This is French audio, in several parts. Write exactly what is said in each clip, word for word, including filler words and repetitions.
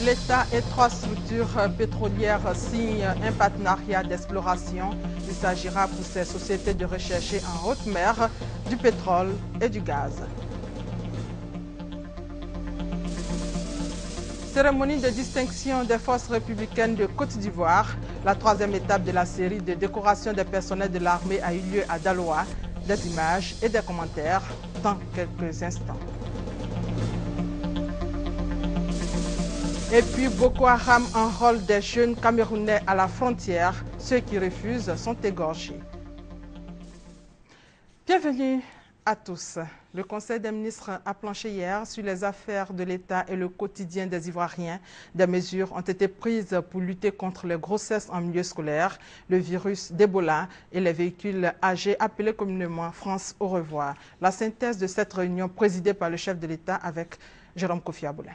L'État et trois structures pétrolières signent un partenariat d'exploration. Il s'agira pour ces sociétés de rechercher en haute mer du pétrole et du gaz. Cérémonie de distinction des forces républicaines de Côte d'Ivoire. La troisième étape de la série de décoration des personnels de l'armée a eu lieu à Daloa. Des images et des commentaires dans quelques instants. Et puis Boko Haram enrôle des jeunes Camerounais à la frontière. Ceux qui refusent sont égorgés. Bienvenue à tous. Le Conseil des ministres a planché hier sur les affaires de l'État et le quotidien des Ivoiriens. Des mesures ont été prises pour lutter contre les grossesses en milieu scolaire, le virus d'Ebola et les véhicules âgés appelés communément France au revoir. La synthèse de cette réunion présidée par le chef de l'État avec Jérôme Kofi Aboulin.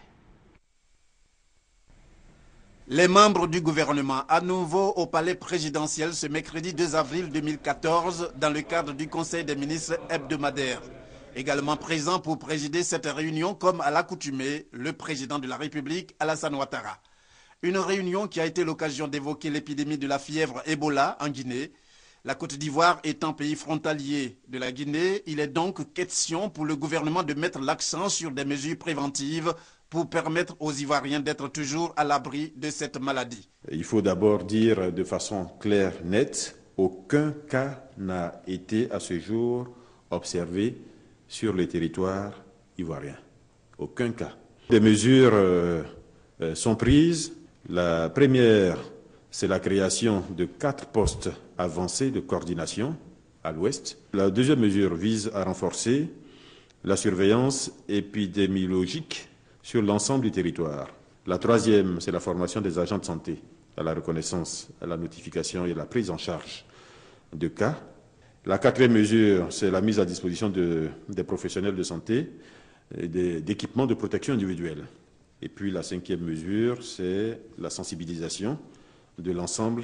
Les membres du gouvernement, à nouveau au palais présidentiel ce mercredi deux avril deux mille quatorze, dans le cadre du Conseil des ministres hebdomadaire. Également présent pour présider cette réunion, comme à l'accoutumée, le président de la République, Alassane Ouattara. Une réunion qui a été l'occasion d'évoquer l'épidémie de la fièvre Ebola en Guinée. La Côte d'Ivoire étant pays frontalier de la Guinée, il est donc question pour le gouvernement de mettre l'accent sur des mesures préventives pour permettre aux Ivoiriens d'être toujours à l'abri de cette maladie. Il faut d'abord dire de façon claire, nette, aucun cas n'a été à ce jour observé sur le territoire ivoirien. Aucun cas. Des mesures euh, sont prises. La première, c'est la création de quatre postes avancés de coordination à l'ouest. La deuxième mesure vise à renforcer la surveillance épidémiologique sur l'ensemble du territoire. La troisième, c'est la formation des agents de santé à la reconnaissance, à la notification et à la prise en charge de cas. La quatrième mesure, c'est la mise à disposition de, des professionnels de santé et d'équipements de protection individuelle. Et puis la cinquième mesure, c'est la sensibilisation de l'ensemble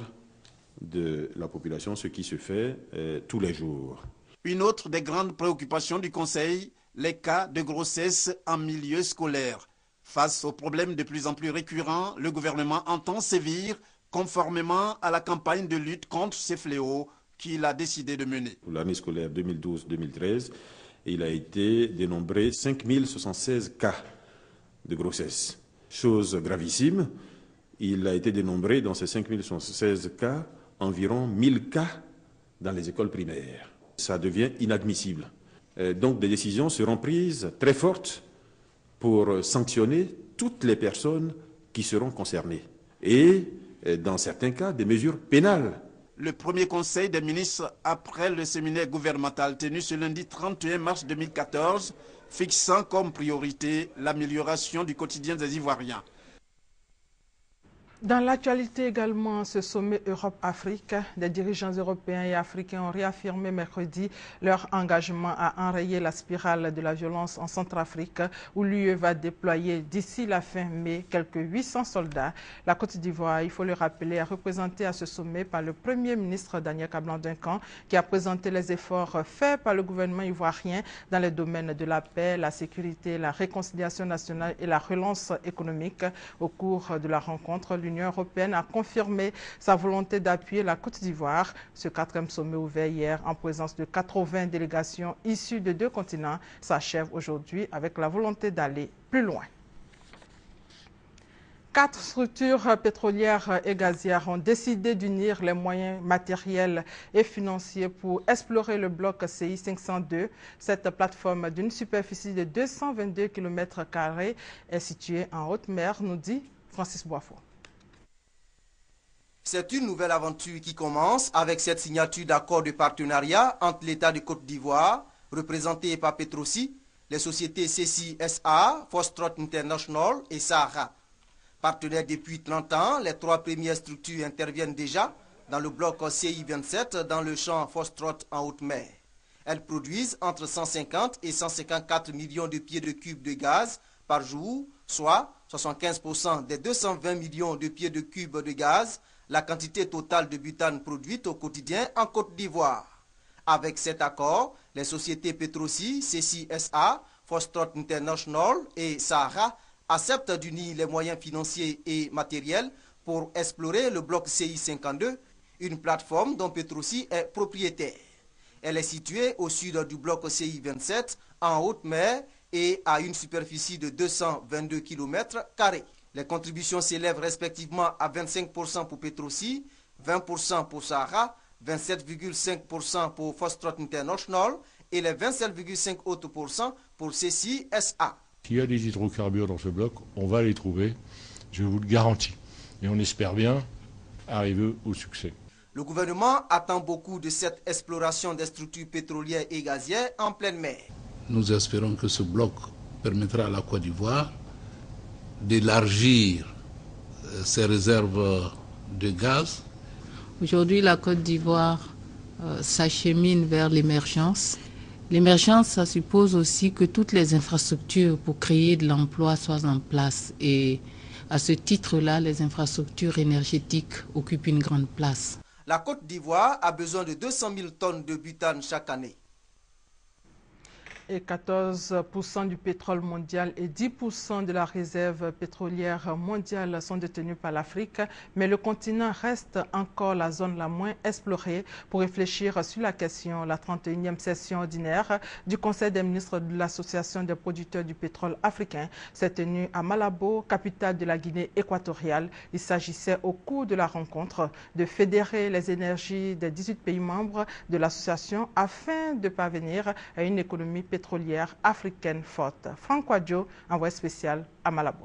de la population, ce qui se fait euh, tous les jours. Une autre des grandes préoccupations du Conseil, les cas de grossesse en milieu scolaire. Face aux problèmes de plus en plus récurrents, le gouvernement entend sévir conformément à la campagne de lutte contre ces fléaux qu'il a décidé de mener. Pour l'année scolaire deux mille douze deux mille treize, il a été dénombré cinq mille soixante-seize cas de grossesse. Chose gravissime, il a été dénombré dans ces cinq mille soixante-seize cas environ mille cas dans les écoles primaires. Ça devient inadmissible. Donc des décisions seront prises très fortes pour sanctionner toutes les personnes qui seront concernées. Et dans certains cas, des mesures pénales. Le premier conseil des ministres après le séminaire gouvernemental tenu ce lundi trente et un mars deux mille quatorze, fixant comme priorité l'amélioration du quotidien des Ivoiriens. Dans l'actualité également, ce sommet Europe-Afrique, des dirigeants européens et africains ont réaffirmé mercredi leur engagement à enrayer la spirale de la violence en Centrafrique, où l'U E va déployer d'ici la fin mai quelques huit cents soldats. La Côte d'Ivoire, il faut le rappeler, est représentée à ce sommet par le Premier ministre Daniel Kablan-Duncan, qui a présenté les efforts faits par le gouvernement ivoirien dans les domaines de la paix, la sécurité, la réconciliation nationale et la relance économique. Au cours de la rencontre, l'Union européenne a confirmé sa volonté d'appuyer la Côte d'Ivoire. Ce quatrième sommet ouvert hier en présence de quatre-vingts délégations issues de deux continents s'achève aujourd'hui avec la volonté d'aller plus loin. Quatre structures pétrolières et gazières ont décidé d'unir les moyens matériels et financiers pour explorer le bloc C I cinq cent deux. Cette plateforme d'une superficie de deux cent vingt-deux kilomètres carrés est située en haute mer, nous dit Francis Boifo. C'est une nouvelle aventure qui commence avec cette signature d'accord de partenariat entre l'État de Côte d'Ivoire, représenté par Petrosi, les sociétés C C I S A, Foxtrot International et Sahara. Partenaires depuis trente ans, les trois premières structures interviennent déjà dans le bloc C I vingt-sept dans le champ Foxtrot en haute mer. Elles produisent entre cent cinquante et cent cinquante-quatre millions de pieds de cubes de gaz par jour, soit soixante-quinze pour cent des deux cent vingt millions de pieds de cubes de gaz, la quantité totale de butane produite au quotidien en Côte d'Ivoire. Avec cet accord, les sociétés Petrosi, C C I S A, Foxtrot International et Sahara accepte d'unir les moyens financiers et matériels pour explorer le bloc C I cinquante-deux, une plateforme dont Petrosi est propriétaire. Elle est située au sud du bloc C I vingt-sept, en haute mer et à une superficie de deux cent vingt-deux kilomètres carrés. Les contributions s'élèvent respectivement à vingt-cinq pour cent pour Petrosi, vingt pour cent pour Sahara, vingt-sept virgule cinq pour cent pour Foxtrot International et les vingt-sept virgule cinq autres pour cent pour C C I S A. S'il y a des hydrocarbures dans ce bloc, on va les trouver, je vous le garantis. Et on espère bien arriver au succès. Le gouvernement attend beaucoup de cette exploration des structures pétrolières et gazières en pleine mer. Nous espérons que ce bloc permettra à la Côte d'Ivoire d'élargir ses réserves de gaz. Aujourd'hui, la Côte d'Ivoire euh, s'achemine vers l'émergence. L'émergence, ça suppose aussi que toutes les infrastructures pour créer de l'emploi soient en place. Et à ce titre-là, les infrastructures énergétiques occupent une grande place. La Côte d'Ivoire a besoin de deux cent mille tonnes de butane chaque année. Et quatorze pour cent du pétrole mondial et dix pour cent de la réserve pétrolière mondiale sont détenus par l'Afrique, mais le continent reste encore la zone la moins explorée. Pour réfléchir sur la question, la trente et unième session ordinaire du Conseil des ministres de l'Association des producteurs du pétrole africain s'est tenue à Malabo, capitale de la Guinée équatoriale. Il s'agissait au cours de la rencontre de fédérer les énergies des dix-huit pays membres de l'association afin de parvenir à une économie pétrolière pétrolière africaine forte. Franck Wadjo, envoyé spécial à Malabo.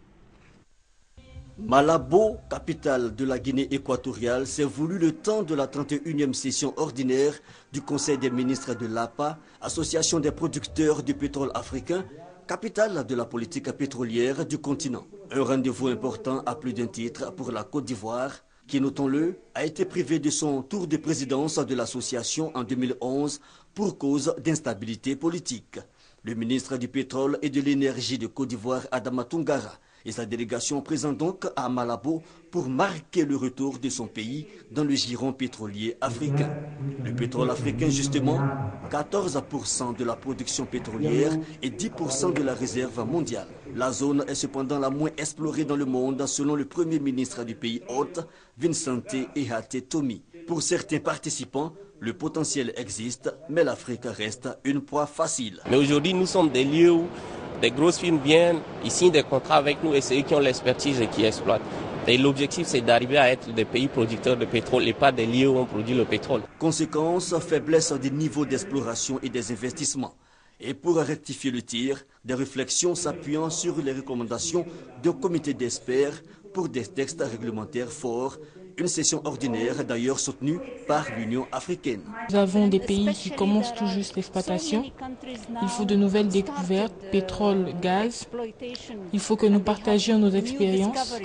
Malabo, capitale de la Guinée équatoriale, s'est voulu le temps de la trente et unième session ordinaire du Conseil des ministres de l'A P A, Association des producteurs du pétrole africain, capitale de la politique pétrolière du continent. Un rendez-vous important à plus d'un titre pour la Côte d'Ivoire, qui, notons-le, a été privé de son tour de présidence de l'association en deux mille onze pour cause d'instabilité politique. Le ministre du pétrole et de l'énergie de Côte d'Ivoire, Adama Toungara, et sa délégation présentent donc à Malabo pour marquer le retour de son pays dans le giron pétrolier africain. Le pétrole africain, justement, quatorze pour cent de la production pétrolière et dix pour cent de la réserve mondiale. La zone est cependant la moins explorée dans le monde, selon le premier ministre du pays hôte, Vincente Ehate Tomi. Pour certains participants, le potentiel existe, mais l'Afrique reste une proie facile. Mais aujourd'hui, nous sommes des lieux où des grosses firmes viennent, ils signent des contrats avec nous et c'est eux qui ont l'expertise et qui exploitent. Et l'objectif, c'est d'arriver à être des pays producteurs de pétrole et pas des lieux où on produit le pétrole. Conséquence, faiblesse des niveaux d'exploration et des investissements. Et pour rectifier le tir, des réflexions s'appuyant sur les recommandations d'un comité d'experts pour des textes réglementaires forts. Une session ordinaire d'ailleurs soutenue par l'Union africaine. Nous avons des pays qui commencent tout juste l'exploitation. Il faut de nouvelles découvertes, pétrole, gaz. Il faut que nous partagions nos expériences.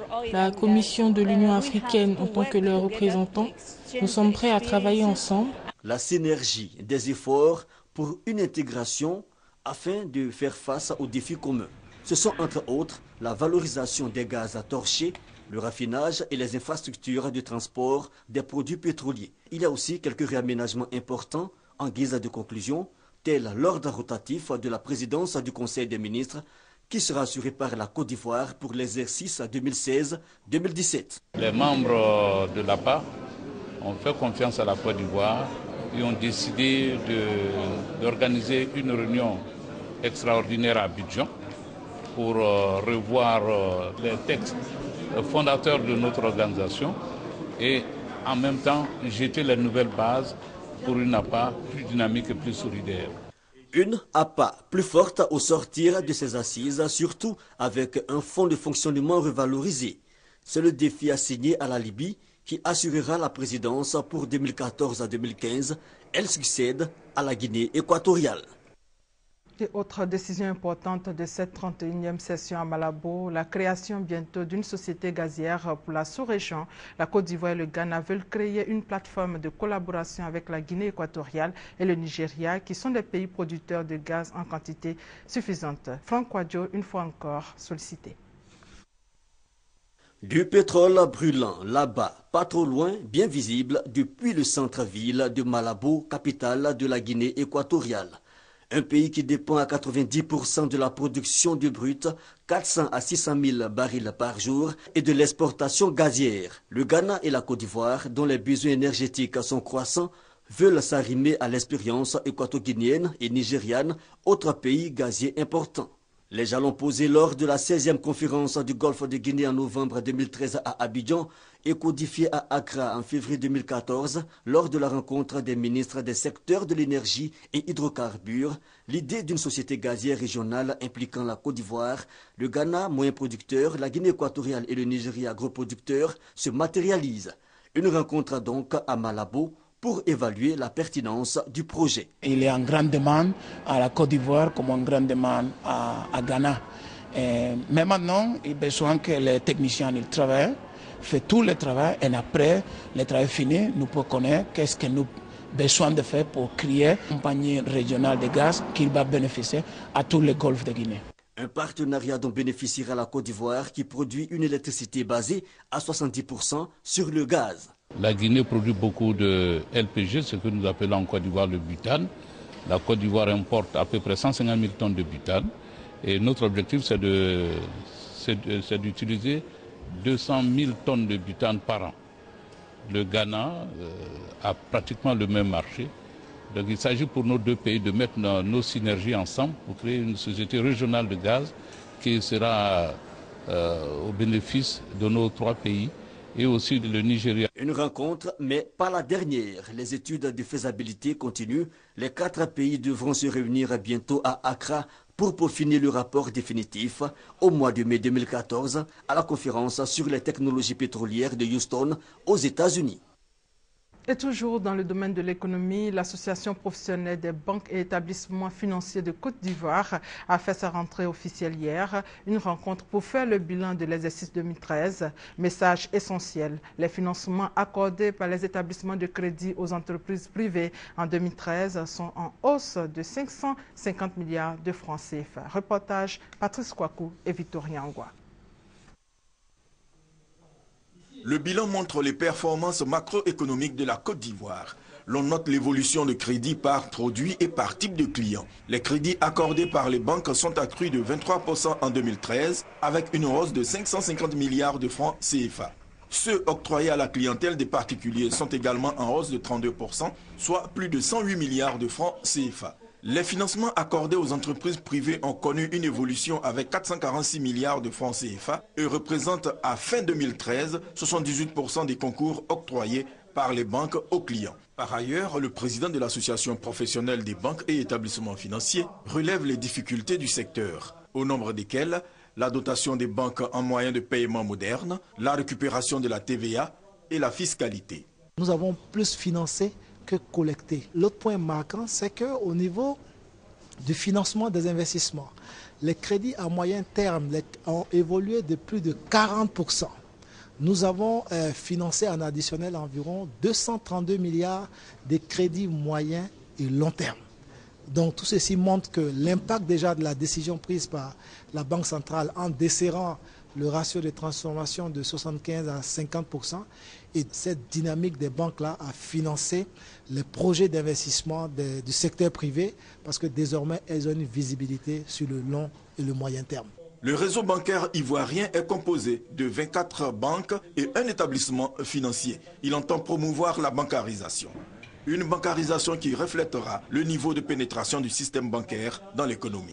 La Commission de l'Union africaine en tant que leur représentant, nous sommes prêts à travailler ensemble. La synergie des efforts pour une intégration afin de faire face aux défis communs. Ce sont entre autres la valorisation des gaz à torcher, le raffinage et les infrastructures de transport des produits pétroliers. Il y a aussi quelques réaménagements importants en guise de conclusion, tel l'ordre rotatif de la présidence du Conseil des ministres qui sera assuré par la Côte d'Ivoire pour l'exercice deux mille seize deux mille dix-sept. Les membres de l'A P A ont fait confiance à la Côte d'Ivoire et ont décidé d'organiser une réunion extraordinaire à Abidjan pour euh, revoir euh, les textes fondateurs de notre organisation et en même temps jeter les nouvelles bases pour une A P A plus dynamique et plus solidaire. Une A P A plus forte au sortir de ces assises, surtout avec un fonds de fonctionnement revalorisé. C'est le défi assigné à la Libye qui assurera la présidence pour deux mille quatorze à deux mille quinze. Elle succède à la Guinée équatoriale. Et autre décision importante de cette trente et unième session à Malabo, la création bientôt d'une société gazière pour la sous-région. La Côte d'Ivoire et le Ghana veulent créer une plateforme de collaboration avec la Guinée équatoriale et le Nigeria, qui sont des pays producteurs de gaz en quantité suffisante. Franck Wadjo, une fois encore, sollicité. Du pétrole brûlant là-bas, pas trop loin, bien visible depuis le centre-ville de Malabo, capitale de la Guinée équatoriale. Un pays qui dépend à quatre-vingt-dix pour cent de la production du brut, quatre cents à six cent mille barils par jour, et de l'exportation gazière. Le Ghana et la Côte d'Ivoire, dont les besoins énergétiques sont croissants, veulent s'arrimer à l'expérience équato-guinéenne et nigériane, autres pays gaziers importants. Les jalons posés lors de la seizième conférence du Golfe de Guinée en novembre deux mille treize à Abidjan et codifiés à Accra en février deux mille quatorze lors de la rencontre des ministres des secteurs de l'énergie et hydrocarbures, l'idée d'une société gazière régionale impliquant la Côte d'Ivoire, le Ghana, moyen producteur, la Guinée équatoriale et le Nigeria, gros producteur, se matérialise. Une rencontre donc à Malabo pour évaluer la pertinence du projet. Il est en grande demande à la Côte d'Ivoire comme en grande demande à, à Ghana. Et, mais maintenant, il y a besoin que les techniciens ils travaillent, font tout le travail et après le travail fini, nous pouvons connaître qu'est-ce que nous avons besoin de faire pour créer une compagnie régionale de gaz qui va bénéficier à tout le golfe de Guinée. Un partenariat dont bénéficiera la Côte d'Ivoire qui produit une électricité basée à soixante-dix pour cent sur le gaz. La Guinée produit beaucoup de L P G, ce que nous appelons en Côte d'Ivoire le butane. La Côte d'Ivoire importe à peu près cent cinquante mille tonnes de butane. Et notre objectif, c'est de, c'est d'utiliser deux cent mille tonnes de butane par an. Le Ghana euh, a pratiquement le même marché. Donc il s'agit pour nos deux pays de mettre nos, nos synergies ensemble pour créer une société régionale de gaz qui sera euh, au bénéfice de nos trois pays. Et aussi le Nigeria. Une rencontre, mais pas la dernière. Les études de faisabilité continuent. Les quatre pays devront se réunir bientôt à Accra pour peaufiner le rapport définitif au mois de mai deux mille quatorze à la conférence sur les technologies pétrolières de Houston aux États-Unis. Et toujours dans le domaine de l'économie, l'Association professionnelle des banques et établissements financiers de Côte d'Ivoire a fait sa rentrée officielle hier. Une rencontre pour faire le bilan de l'exercice deux mille treize. Message essentiel, les financements accordés par les établissements de crédit aux entreprises privées en deux mille treize sont en hausse de cinq cent cinquante milliards de francs C F A. Reportage Patrice Kouakou et Victorien Angwa. Le bilan montre les performances macroéconomiques de la Côte d'Ivoire. L'on note l'évolution de crédits par produit et par type de client. Les crédits accordés par les banques sont accrus de vingt-trois pour cent en deux mille treize, avec une hausse de cinq cent cinquante milliards de francs C F A. Ceux octroyés à la clientèle des particuliers sont également en hausse de trente-deux pour cent, soit plus de cent huit milliards de francs C F A. Les financements accordés aux entreprises privées ont connu une évolution avec quatre cent quarante-six milliards de francs C F A et représentent à fin deux mille treize soixante-dix-huit pour cent des concours octroyés par les banques aux clients. Par ailleurs, le président de l'association professionnelle des banques et établissements financiers relève les difficultés du secteur, au nombre desquelles la dotation des banques en moyens de paiement modernes, la récupération de la T V A et la fiscalité. Nous avons plus financé que collecté. L'autre point marquant, c'est qu'au niveau du financement des investissements, les crédits à moyen terme ont évolué de plus de quarante pour cent. Nous avons euh, financé en additionnel environ deux cent trente-deux milliards de crédits moyens et long terme. Donc tout ceci montre que l'impact déjà de la décision prise par la Banque centrale en desserrant le ratio de transformation de soixante-quinze à cinquante pour cent et cette dynamique des banques-là a financé les projets d'investissement du secteur privé parce que désormais elles ont une visibilité sur le long et le moyen terme. Le réseau bancaire ivoirien est composé de vingt-quatre banques et un établissement financier. Il entend promouvoir la bancarisation. Une bancarisation qui reflètera le niveau de pénétration du système bancaire dans l'économie.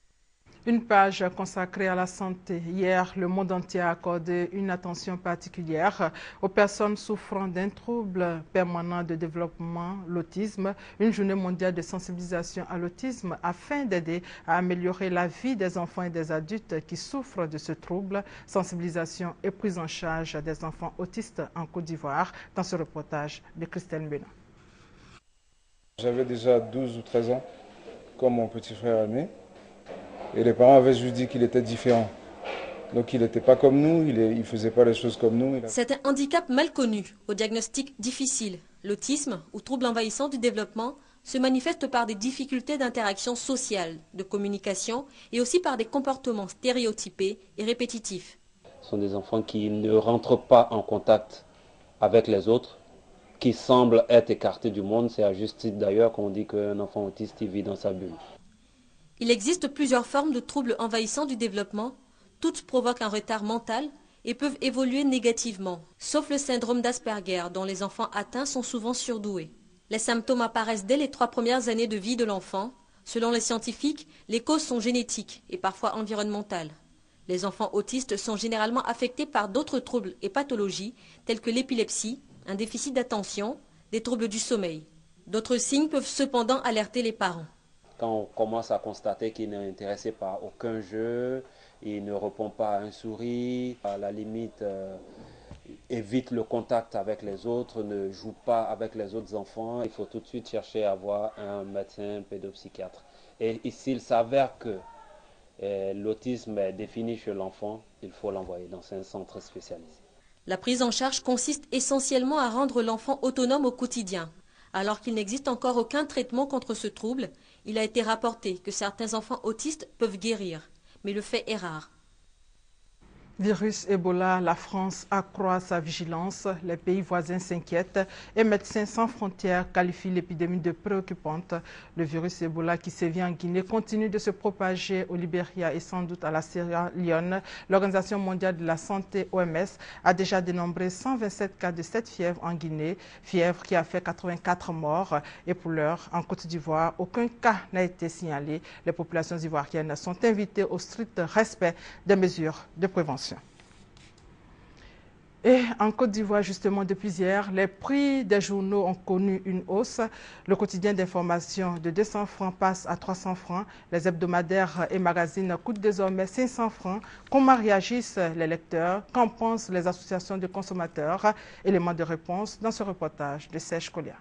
Une page consacrée à la santé. Hier, le monde entier a accordé une attention particulière aux personnes souffrant d'un trouble permanent de développement, l'autisme. Une journée mondiale de sensibilisation à l'autisme afin d'aider à améliorer la vie des enfants et des adultes qui souffrent de ce trouble. Sensibilisation et prise en charge des enfants autistes en Côte d'Ivoire dans ce reportage de Christelle Mbena. J'avais déjà douze ou treize ans, comme mon petit frère aîné. Et les parents avaient juste dit qu'il était différent. Donc il n'était pas comme nous, il ne faisait pas les choses comme nous. C'est un handicap mal connu, au diagnostic difficile. L'autisme, ou trouble envahissant du développement, se manifeste par des difficultés d'interaction sociale, de communication et aussi par des comportements stéréotypés et répétitifs. Ce sont des enfants qui ne rentrent pas en contact avec les autres, qui semblent être écartés du monde. C'est à juste titre d'ailleurs qu'on dit qu'un enfant autiste il vit dans sa bulle. Il existe plusieurs formes de troubles envahissants du développement. Toutes provoquent un retard mental et peuvent évoluer négativement, sauf le syndrome d'Asperger, dont les enfants atteints sont souvent surdoués. Les symptômes apparaissent dès les trois premières années de vie de l'enfant. Selon les scientifiques, les causes sont génétiques et parfois environnementales. Les enfants autistes sont généralement affectés par d'autres troubles et pathologies tels que l'épilepsie, un déficit d'attention, des troubles du sommeil. D'autres signes peuvent cependant alerter les parents. Quand on commence à constater qu'il n'est intéressé par aucun jeu, il ne répond pas à un sourire, à la limite euh, évite le contact avec les autres, ne joue pas avec les autres enfants, il faut tout de suite chercher à voir un médecin pédopsychiatre. Et s'il s'avère que euh, l'autisme est défini chez l'enfant, il faut l'envoyer dans un centre spécialisé. La prise en charge consiste essentiellement à rendre l'enfant autonome au quotidien. Alors qu'il n'existe encore aucun traitement contre ce trouble, il a été rapporté que certains enfants autistes peuvent guérir, mais le fait est rare. Virus Ebola, la France accroît sa vigilance, les pays voisins s'inquiètent et Médecins sans frontières qualifie l'épidémie de préoccupante. Le virus Ebola qui sévit en Guinée continue de se propager au Libéria et sans doute à la Sierra Leone. L'Organisation mondiale de la santé, O M S, a déjà dénombré cent vingt-sept cas de cette fièvre en Guinée, fièvre qui a fait quatre-vingt-quatre morts. Et pour l'heure, en Côte d'Ivoire, aucun cas n'a été signalé. Les populations ivoiriennes sont invitées au strict respect des mesures de prévention. Et en Côte d'Ivoire, justement, depuis hier, les prix des journaux ont connu une hausse. Le quotidien d'information de deux cents francs passe à trois cents francs. Les hebdomadaires et magazines coûtent désormais cinq cents francs. Comment réagissent les lecteurs? Qu'en pensent les associations de consommateurs? Éléments de réponse dans ce reportage de Serge Colia.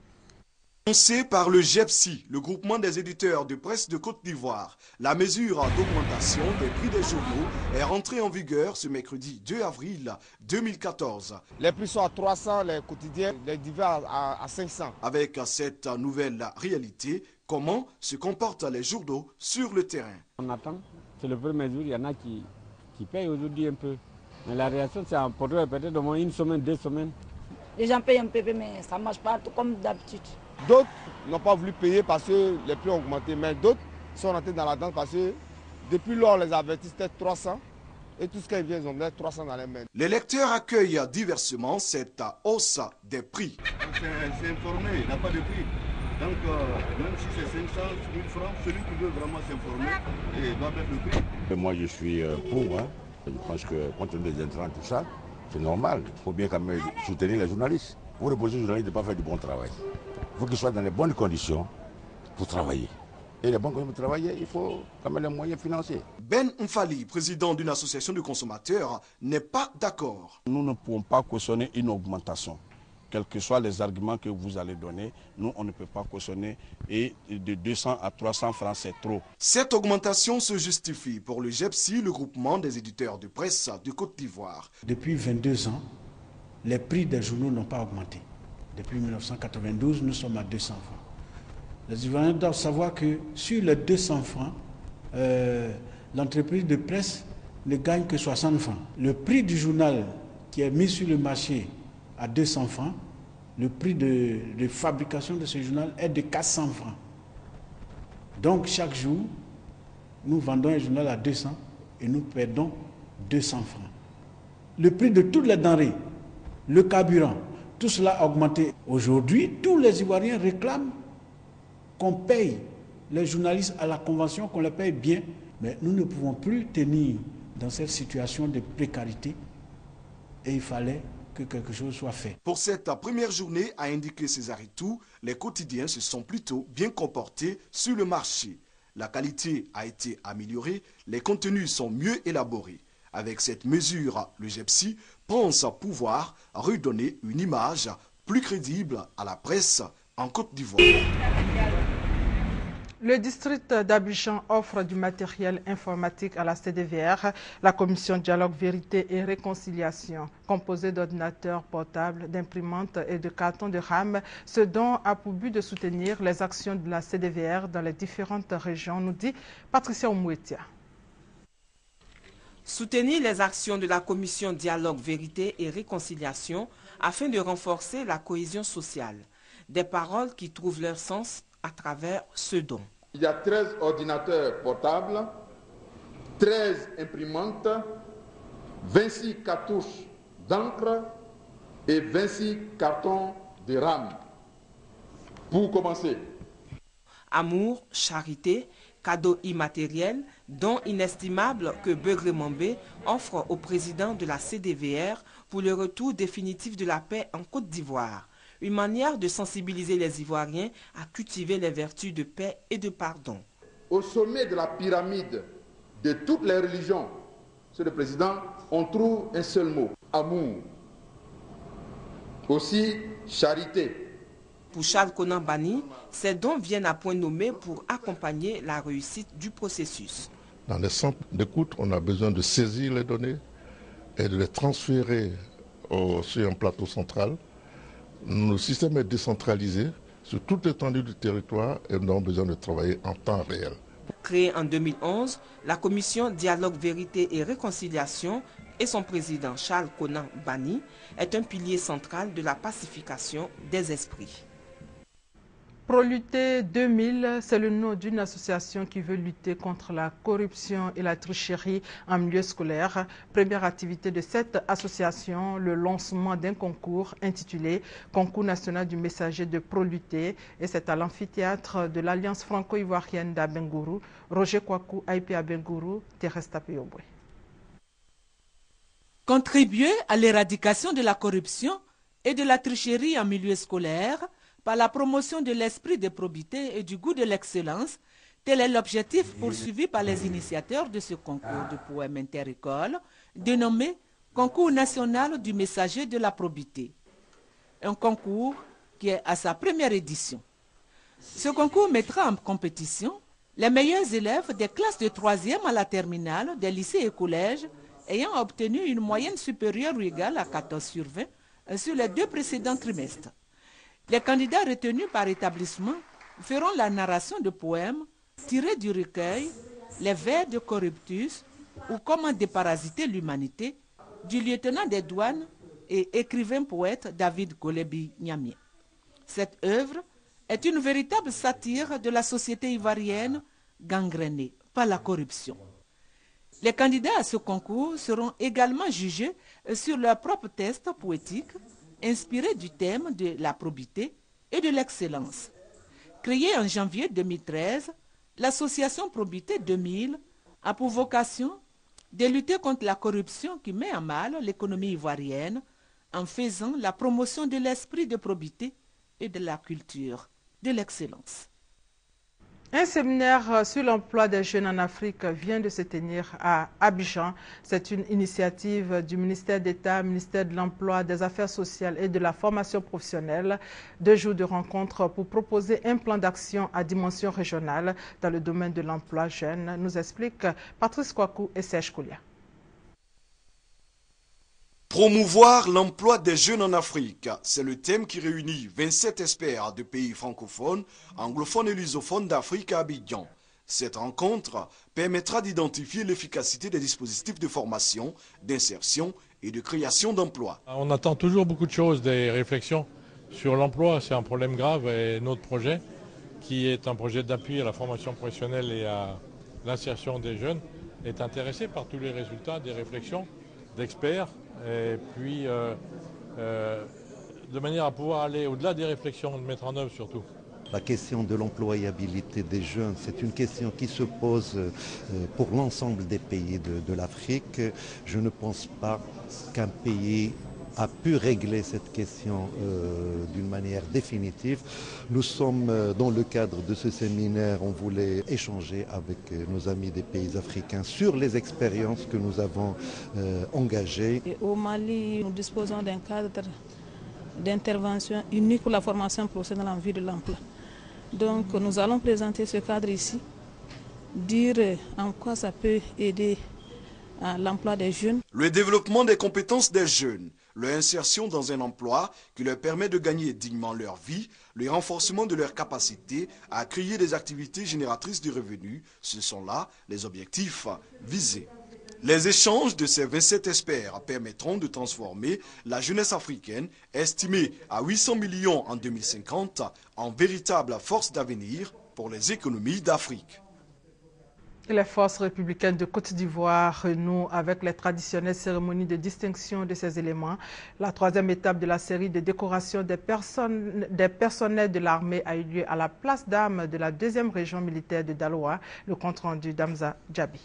Annoncé par le G E P S I, le groupement des éditeurs de presse de Côte d'Ivoire, la mesure d'augmentation des prix des journaux est rentrée en vigueur ce mercredi deux avril deux mille quatorze. Les prix sont à trois cents, les quotidiens, les divers à, à cinq cents. Avec cette nouvelle réalité, comment se comportent les journaux sur le terrain? On attend, c'est le premier jour, il y en a qui, qui payent aujourd'hui un peu. Mais la réaction, c'est en portrait peut-être au moins une semaine, deux semaines. Les gens payent un peu, mais ça ne marche pas tout comme d'habitude. D'autres n'ont pas voulu payer parce que les prix ont augmenté, mais d'autres sont rentrés dans la danse parce que depuis lors, les avertis c'était trois cents et tout ce qu'ils viennent, ils ont trois cents dans les mains. Les lecteurs accueillent diversement cette hausse des prix. C'est informé, il n'y a pas de prix. Donc, euh, même si c'est cinq cents, mille francs, celui qui veut vraiment s'informer doit mettre le prix. Moi, je suis pour. Hein. Je pense que compte tenu des intrants, tout ça, c'est normal. Il faut bien quand même soutenir les journalistes. Pour reposer les journalistes de ne pas faire du bon travail. Il faut qu'ils soient dans les bonnes conditions pour travailler. Et les bonnes conditions pour travailler, il faut quand même les moyens financiers. Ben Mfali, président d'une association de consommateurs, n'est pas d'accord. Nous ne pouvons pas cautionner une augmentation. Quels que soient les arguments que vous allez donner, nous, on ne peut pas cautionner. Et de deux cents à trois cents francs, c'est trop. Cette augmentation se justifie pour le G E P S I, le groupement des éditeurs de presse de Côte d'Ivoire. Depuis vingt-deux ans, les prix des journaux n'ont pas augmenté. Depuis mille neuf cent quatre-vingt-douze, nous sommes à deux cents francs. Les Ivoiriens doivent savoir que sur les deux cents francs, euh, l'entreprise de presse ne gagne que soixante francs. Le prix du journal qui est mis sur le marché à deux cents francs, le prix de, de fabrication de ce journal est de quatre cents francs. Donc chaque jour, nous vendons un journal à deux cents et nous perdons deux cents francs. Le prix de toutes les denrées, le carburant, tout cela a augmenté. Aujourd'hui, tous les Ivoiriens réclament qu'on paye les journalistes à la convention, qu'on les paye bien. Mais nous ne pouvons plus tenir dans cette situation de précarité et il fallait que quelque chose soit fait. Pour cette première journée, a indiqué César Itou, les quotidiens se sont plutôt bien comportés sur le marché. La qualité a été améliorée, les contenus sont mieux élaborés. Avec cette mesure, le G E P S I pense pouvoir redonner une image plus crédible à la presse en Côte d'Ivoire. Le district d'Abidjan offre du matériel informatique à la C D V R, la commission Dialogue, Vérité et Réconciliation, composée d'ordinateurs portables, d'imprimantes et de cartons de RAM, ce dont a pour but de soutenir les actions de la C D V R dans les différentes régions, nous dit Patricia Oumouetia. Soutenir les actions de la commission Dialogue, Vérité et Réconciliation afin de renforcer la cohésion sociale. Des paroles qui trouvent leur sens à travers ce don. Il y a treize ordinateurs portables, treize imprimantes, vingt-six cartouches d'encre et vingt-six cartons de RAM. Pour commencer. Amour, charité, cadeaux immatériels, dons inestimables que Begré Mambé offre au président de la C D V R pour le retour définitif de la paix en Côte d'Ivoire. Une manière de sensibiliser les Ivoiriens à cultiver les vertus de paix et de pardon. Au sommet de la pyramide de toutes les religions, Monsieur le Président, on trouve un seul mot, amour. Aussi, charité. Pour Charles Konan Banny, ces dons viennent à point nommé pour accompagner la réussite du processus. Dans les centres d'écoute, on a besoin de saisir les données et de les transférer au, sur un plateau central. Notre système est décentralisé sur toute l'étendue du territoire et nous avons besoin de travailler en temps réel. Créée en deux mille onze, la commission Dialogue, Vérité et Réconciliation et son président Charles Konan Banny est un pilier central de la pacification des esprits. Proluté deux mille, c'est le nom d'une association qui veut lutter contre la corruption et la tricherie en milieu scolaire. Première activité de cette association, le lancement d'un concours intitulé « Concours national du messager de Proluté » et c'est à l'amphithéâtre de l'Alliance franco-ivoirienne d'Abengourou. Roger Kwaku, I P Abengourou, Teresta Peyobwe. Contribuer à l'éradication de la corruption et de la tricherie en milieu scolaire par la promotion de l'esprit de probité et du goût de l'excellence, tel est l'objectif poursuivi par les initiateurs de ce concours de poèmes inter-écoles, dénommé Concours national du messager de la probité. Un concours qui est à sa première édition. Ce concours mettra en compétition les meilleurs élèves des classes de troisième à la terminale des lycées et collèges ayant obtenu une moyenne supérieure ou égale à quatorze sur vingt sur les deux précédents trimestres. Les candidats retenus par établissement feront la narration de poèmes tirés du recueil Les vers de Corruptus ou Comment déparasiter l'humanité du lieutenant des douanes et écrivain poète David Golebi Nyamie. Cette œuvre est une véritable satire de la société ivoirienne gangrénée par la corruption. Les candidats à ce concours seront également jugés sur leurs propres tests poétiques inspirés du thème de la probité et de l'excellence. Créée en janvier deux mille treize, l'association Probité deux mille a pour vocation de lutter contre la corruption qui met à mal l'économie ivoirienne en faisant la promotion de l'esprit de probité et de la culture de l'excellence. Un séminaire sur l'emploi des jeunes en Afrique vient de se tenir à Abidjan. C'est une initiative du ministère d'État, ministère de l'Emploi, des Affaires sociales et de la formation professionnelle. Deux jours de rencontre pour proposer un plan d'action à dimension régionale dans le domaine de l'emploi jeune, nous expliquent Patrice Kwaku et Serge Koulia. Promouvoir l'emploi des jeunes en Afrique, c'est le thème qui réunit vingt-sept experts de pays francophones, anglophones et lusophones d'Afrique à Abidjan. Cette rencontre permettra d'identifier l'efficacité des dispositifs de formation, d'insertion et de création d'emplois. On attend toujours beaucoup de choses, des réflexions sur l'emploi. C'est un problème grave et notre projet, qui est un projet d'appui à la formation professionnelle et à l'insertion des jeunes, est intéressé par tous les résultats des réflexions d'experts. Et puis, euh, euh, de manière à pouvoir aller au-delà des réflexions, de mettre en œuvre surtout. La question de l'employabilité des jeunes, c'est une question qui se pose euh, pour l'ensemble des pays de, de l'Afrique. Je ne pense pas qu'un pays a pu régler cette question euh, d'une manière définitive. Nous sommes euh, dans le cadre de ce séminaire, on voulait échanger avec euh, nos amis des pays africains sur les expériences que nous avons euh, engagées. Et au Mali, nous disposons d'un cadre d'intervention unique pour la formation professionnelle en vue de l'emploi. Donc nous allons présenter ce cadre ici, dire en quoi ça peut aider à l'emploi des jeunes. Le développement des compétences des jeunes, leur insertion dans un emploi qui leur permet de gagner dignement leur vie, le renforcement de leurs capacités à créer des activités génératrices de revenus, ce sont là les objectifs visés. Les échanges de ces vingt-sept experts permettront de transformer la jeunesse africaine, estimée à huit cents millions en deux mille cinquante, en véritable force d'avenir pour les économies d'Afrique. Les forces républicaines de Côte d'Ivoire renouent avec les traditionnelles cérémonies de distinction de ces éléments. La troisième étape de la série de décorations des, personnes, des personnels de l'armée a eu lieu à la place d'armes de la deuxième région militaire de Daloa. Le compte rendu d'Amza Djabi.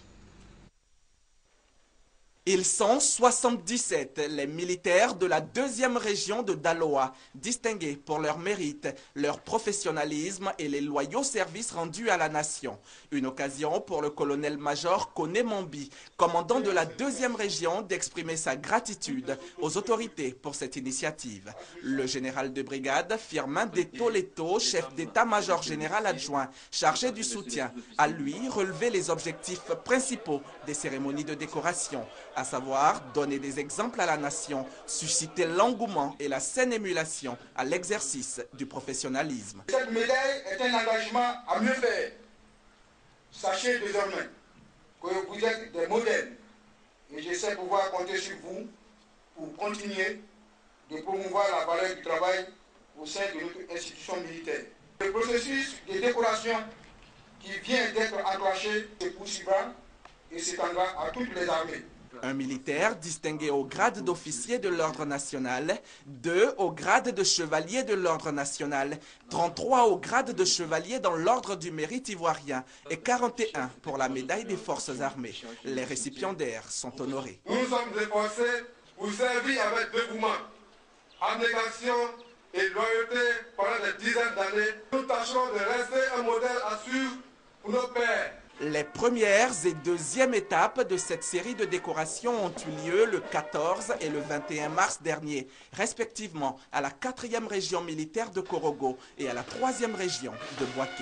Ils sont soixante-dix-sept, les militaires de la deuxième région de Daloa, distingués pour leur mérite, leur professionnalisme et les loyaux services rendus à la nation. Une occasion pour le colonel-major Koné Mambi, commandant de la deuxième région, d'exprimer sa gratitude aux autorités pour cette initiative. Le général de brigade Firmin Deto Leto, chef d'état-major général adjoint, chargé du soutien, a lui relevé les objectifs principaux des cérémonies de décoration, à savoir donner des exemples à la nation, susciter l'engouement et la saine émulation à l'exercice du professionnalisme. Cette médaille est un engagement à mieux faire. Sachez désormais que vous êtes des modèles et je sais pouvoir compter sur vous pour continuer de promouvoir la valeur du travail au sein de notre institution militaire. Le processus de décoration qui vient d'être enclenché se poursuivra et s'étendra à toutes les armées. Un militaire distingué au grade d'officier de l'ordre national, deux au grade de chevalier de l'ordre national, trente-trois au grade de chevalier dans l'ordre du mérite ivoirien et quarante et un pour la médaille des forces armées. Les récipiendaires sont honorés. Nous nous sommes efforcés pour servir avec dévouement, abnégation et loyauté pendant des dizaines d'années. Nous tâchons de rester un modèle à suivre pour nos pères. Les premières et deuxièmes étapes de cette série de décorations ont eu lieu le quatorze et le vingt et un mars dernier, respectivement à la quatrième région militaire de Korogo et à la troisième région de Boaké.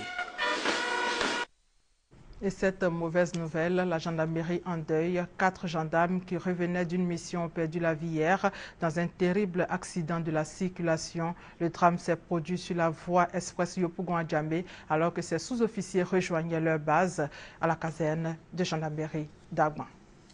Et cette mauvaise nouvelle, la gendarmerie en deuil, quatre gendarmes qui revenaient d'une mission ont perdu la vie hier dans un terrible accident de la circulation. Le drame s'est produit sur la voie express Yopougon-Adjamé alors que ces sous-officiers rejoignaient leur base à la caserne de gendarmerie d'Agban.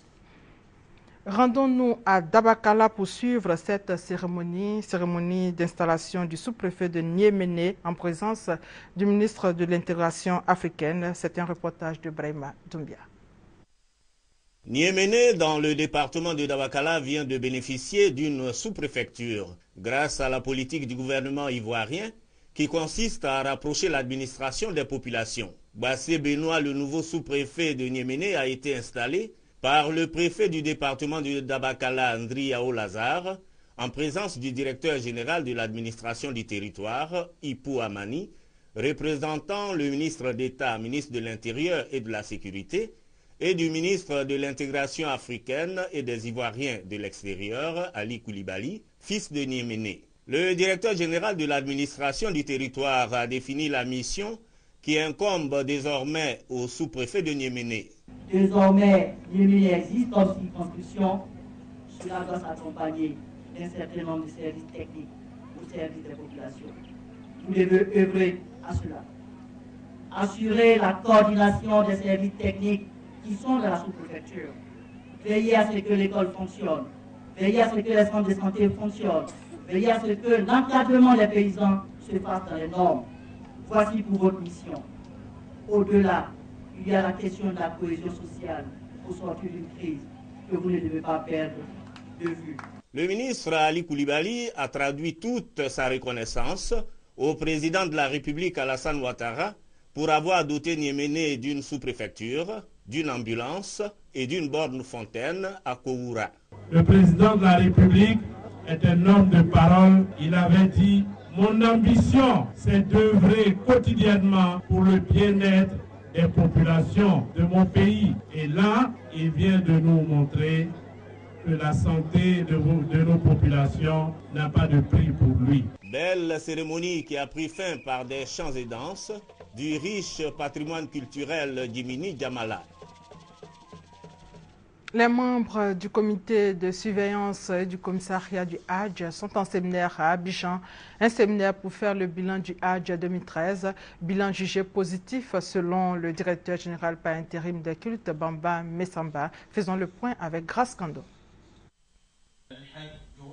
Rendons-nous à Dabakala pour suivre cette cérémonie, cérémonie d'installation du sous-préfet de Niéméné en présence du ministre de l'Intégration africaine. C'est un reportage de Brahima Doumbia. Niéméné, dans le département de Dabakala, vient de bénéficier d'une sous-préfecture grâce à la politique du gouvernement ivoirien qui consiste à rapprocher l'administration des populations. Bassé Benoît, le nouveau sous-préfet de Niéméné, a été installé par le préfet du département de Dabakala, Andri Yao Lazare, en présence du directeur général de l'administration du territoire, Ipou Amani, représentant le ministre d'État, ministre de l'Intérieur et de la Sécurité, et du ministre de l'Intégration africaine et des Ivoiriens de l'extérieur, Ali Koulibaly, fils de Niéméné. Le directeur général de l'administration du territoire a défini la mission qui incombe désormais au sous-préfet de Niéméné. Désormais, Niéméné existe comme circonscription, cela doit s'accompagner d'un certain nombre de services techniques au service des populations. Vous devez œuvrer à cela. Assurer la coordination des services techniques qui sont dans la sous-préfecture. Veiller à ce que l'école fonctionne. Veiller à ce que les centres de santé fonctionnent. Veiller à ce que l'encadrement des paysans se fasse dans les normes. Voici pour votre mission. Au-delà, il y a la question de la cohésion sociale au sortir d'une crise que vous ne devez pas perdre de vue. Le ministre Ali Koulibaly a traduit toute sa reconnaissance au président de la République Alassane Ouattara pour avoir doté Niéméné d'une sous-préfecture, d'une ambulance et d'une borne-fontaine à Kououra. Le président de la République est un homme de parole. Il avait dit « Mon ambition, c'est d'œuvrer quotidiennement pour le bien-être des populations de mon pays. » Et là, il vient de nous montrer que la santé de, vos, de nos populations n'a pas de prix pour lui. Belle cérémonie qui a pris fin par des chants et danses du riche patrimoine culturel d'Imini Djamala. Les membres du comité de surveillance et du commissariat du Hadj sont en séminaire à Abidjan, un séminaire pour faire le bilan du Hadj deux mille treize, bilan jugé positif selon le directeur général par intérim des cultes Bamba Messamba. Faisons le point avec Grace Kando.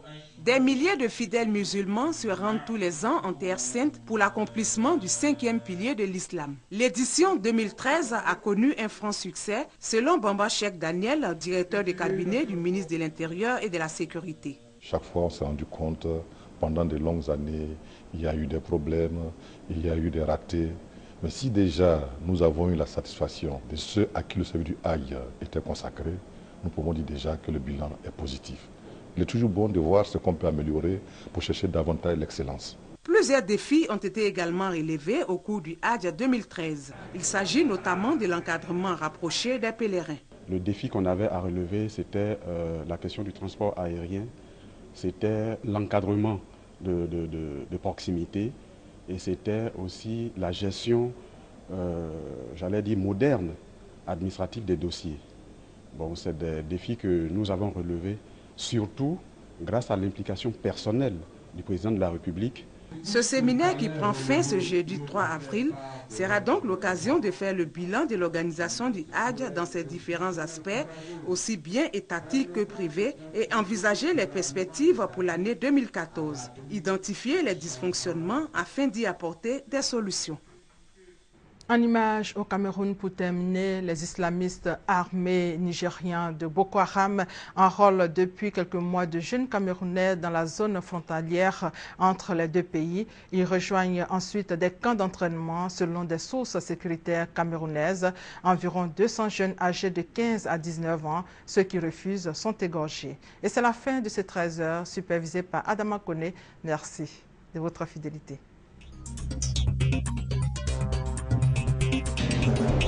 Des milliers de fidèles musulmans se rendent tous les ans en Terre Sainte pour l'accomplissement du cinquième pilier de l'islam. L'édition deux mille treize a connu un franc succès, selon Bamba Cheikh Daniel, directeur de cabinet du ministre de l'Intérieur et de la Sécurité. Chaque fois, on s'est rendu compte, pendant de longues années, il y a eu des problèmes, il y a eu des ratés. Mais si déjà nous avons eu la satisfaction de ceux à qui le service du Hajj était consacré, nous pouvons dire déjà que le bilan est positif. Il est toujours bon de voir ce qu'on peut améliorer pour chercher davantage l'excellence. Plusieurs défis ont été également relevés au cours du Hajj deux mille treize. Il s'agit notamment de l'encadrement rapproché des pèlerins. Le défi qu'on avait à relever, c'était euh, la question du transport aérien, c'était l'encadrement de, de, de, de proximité et c'était aussi la gestion, euh, j'allais dire, moderne, administrative des dossiers. Bon, c'est des défis que nous avons relevés, surtout grâce à l'implication personnelle du président de la République. Ce séminaire qui prend fin ce jeudi trois avril sera donc l'occasion de faire le bilan de l'organisation du Hajj dans ses différents aspects, aussi bien étatiques que privés, et envisager les perspectives pour l'année deux mille quatorze. Identifier les dysfonctionnements afin d'y apporter des solutions. En image au Cameroun pour terminer, les islamistes armés nigériens de Boko Haram enrôlent depuis quelques mois de jeunes Camerounais dans la zone frontalière entre les deux pays. Ils rejoignent ensuite des camps d'entraînement selon des sources sécuritaires camerounaises. Environ deux cents jeunes âgés de quinze à dix-neuf ans, ceux qui refusent sont égorgés. Et c'est la fin de ces treize heures supervisées par Adama Kone. Merci de votre fidélité. Thank you.